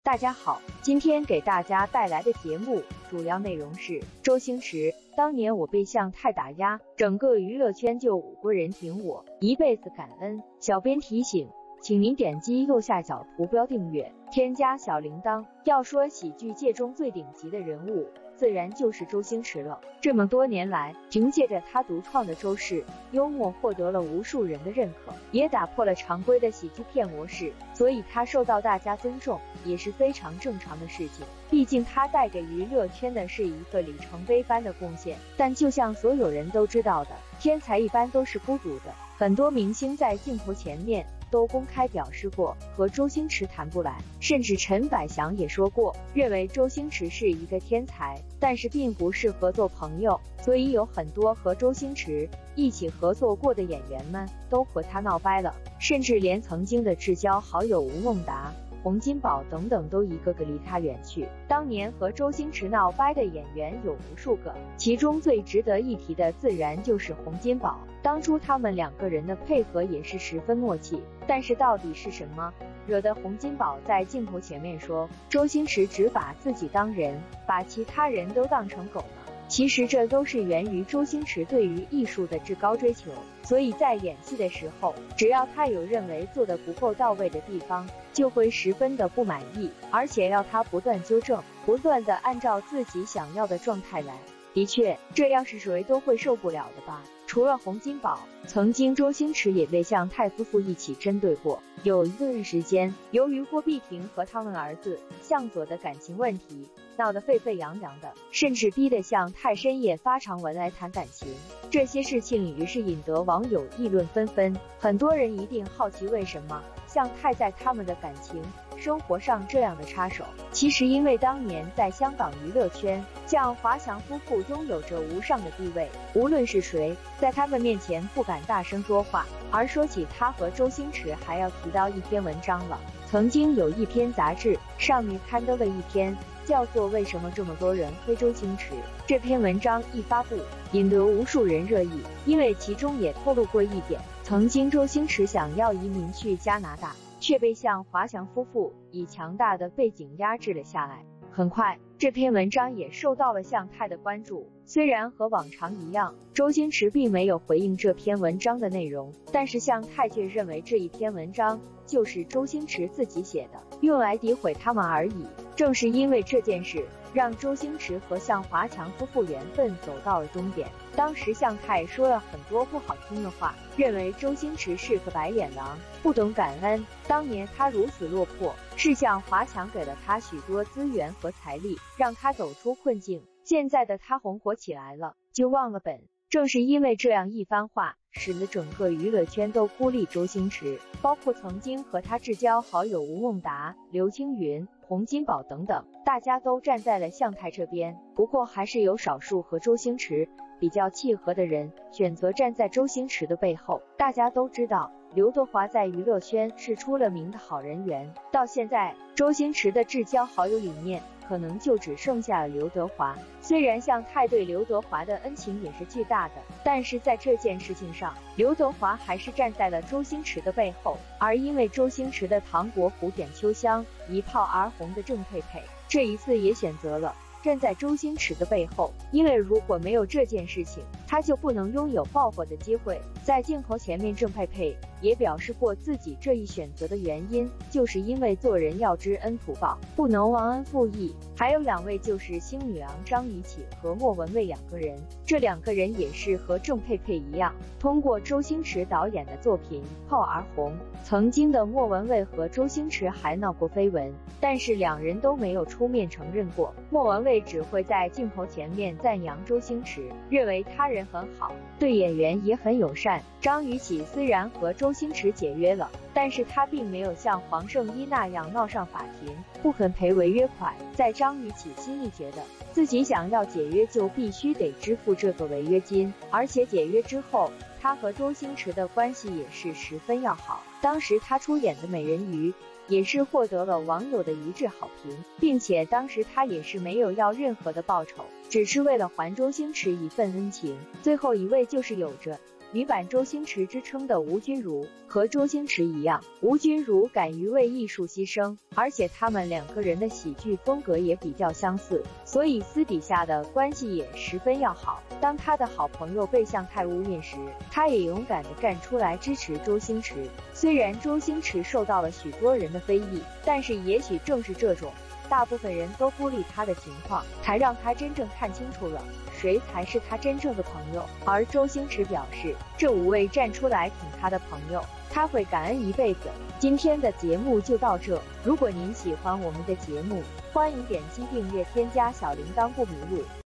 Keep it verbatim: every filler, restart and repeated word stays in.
大家好，今天给大家带来的节目主要内容是周星驰。当年我被向太打压，整个娱乐圈就五个人挺我，一辈子感恩。小编提醒，请您点击右下角图标订阅，添加小铃铛。要说喜剧界中最顶级的人物，自然就是周星驰了。这么多年来，凭借着他独创的周氏幽默，获得了无数人的认可，也打破了常规的喜剧片模式，所以他受到大家尊重也是非常正常的事情。毕竟他带给娱乐圈的是一个里程碑般的贡献。但就像所有人都知道的，天才一般都是孤独的，很多明星在镜头前面都公开表示过和周星驰谈不来，甚至陈百祥也说过，认为周星驰是一个天才，但是并不适合做朋友。所以有很多和周星驰一起合作过的演员们都和他闹掰了，甚至连曾经的至交好友吴孟达、洪金宝等等都一个个离他远去。当年和周星驰闹掰的演员有无数个，其中最值得一提的自然就是洪金宝。当初他们两个人的配合也是十分默契，但是到底是什么惹得洪金宝在镜头前面说周星驰只把自己当人，把其他人都当成狗呢？其实这都是源于周星驰对于艺术的至高追求，所以在演戏的时候，只要他有认为做的不够到位的地方，就会十分的不满意，而且要他不断纠正，不断的按照自己想要的状态来。的确，这要是谁都会受不了的吧。除了洪金宝，曾经周星驰也被向太夫妇一起针对过。有一段时间，由于郭碧婷和他们儿子向佐的感情问题闹得沸沸扬扬的，甚至逼得向太深夜发长文来谈感情。这些事情于是引得网友议论纷纷，很多人一定好奇为什么向太在他们的感情生活上这样的插手。其实因为当年在香港娱乐圈，像华强夫妇拥有着无上的地位，无论是谁在他们面前不敢大声说话。而说起他和周星驰，还要提到一篇文章了。曾经有一篇杂志上面刊登了一篇叫做《为什么这么多人黑周星驰》，这篇文章一发布，引得无数人热议，因为其中也透露过一点，曾经周星驰想要移民去加拿大，却被向华强夫妇以强大的背景压制了下来。很快，这篇文章也受到了向太的关注。虽然和往常一样，周星驰并没有回应这篇文章的内容，但是向太却认为这一篇文章就是周星驰自己写的，用来诋毁他们而已。正是因为这件事，让周星驰和向华强夫妇缘分走到了终点。当时向太说了很多不好听的话，认为周星驰是个白眼狼，不懂感恩。当年他如此落魄，是向华强给了他许多资源和财力，让他走出困境。现在的他红火起来了，就忘了本。正是因为这样一番话，使得整个娱乐圈都孤立周星驰，包括曾经和他至交好友吴孟达、刘青云、洪金宝等等，大家都站在了向太这边。不过还是有少数和周星驰比较契合的人选择站在周星驰的背后。大家都知道，刘德华在娱乐圈是出了名的好人缘，到现在周星驰的至交好友里面可能就只剩下了刘德华。虽然向太对刘德华的恩情也是巨大的，但是在这件事情上，刘德华还是站在了周星驰的背后。而因为周星驰的唐国虎点秋香一炮而红的郑佩佩，这一次也选择了站在周星驰的背后，因为如果没有这件事情，他就不能拥有爆火的机会。在镜头前面，郑佩佩也表示过自己这一选择的原因，就是因为做人要知恩图报，不能忘恩负义。还有两位就是星女郎张雨绮和莫文蔚两个人，这两个人也是和郑佩佩一样，通过周星驰导演的作品《炮》而红。曾经的莫文蔚和周星驰还闹过绯闻，但是两人都没有出面承认过。莫文蔚只会在镜头前面赞扬周星驰，认为他人很好，对演员也很友善。张雨绮虽然和周星驰解约了，但是她并没有像黄圣依那样闹上法庭，不肯赔违约款。在张雨绮心里觉得自己想要解约就必须得支付这个违约金，而且解约之后她和周星驰的关系也是十分要好。当时她出演的美人鱼也是获得了网友的一致好评，并且当时她也是没有要任何的报酬，只是为了还周星驰一份恩情。最后一位就是有着女版周星驰之称的吴君如。和周星驰一样，吴君如敢于为艺术牺牲，而且他们两个人的喜剧风格也比较相似，所以私底下的关系也十分要好。当他的好朋友被向太诬陷时，他也勇敢地站出来支持周星驰。虽然周星驰受到了许多人的非议，但是也许正是这种大部分人都孤立他的情况，才让他真正看清楚了谁才是他真正的朋友。而周星驰表示，这五位站出来挺他的朋友，他会感恩一辈子。今天的节目就到这，如果您喜欢我们的节目，欢迎点击订阅，添加小铃铛不迷路。